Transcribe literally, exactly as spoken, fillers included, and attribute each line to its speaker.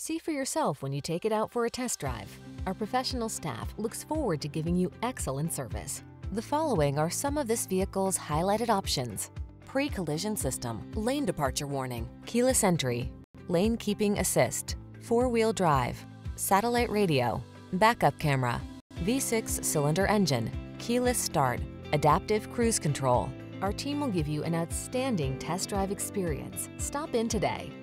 Speaker 1: See for yourself when you take it out for a test drive. Our professional staff looks forward to giving you excellent service. The following are some of this vehicle's highlighted options: pre-collision system, lane departure warning, keyless entry, lane keeping assist, four-wheel drive, satellite radio, backup camera, V six cylinder engine, keyless start, adaptive cruise control. Our team will give you an outstanding test drive experience. Stop in today.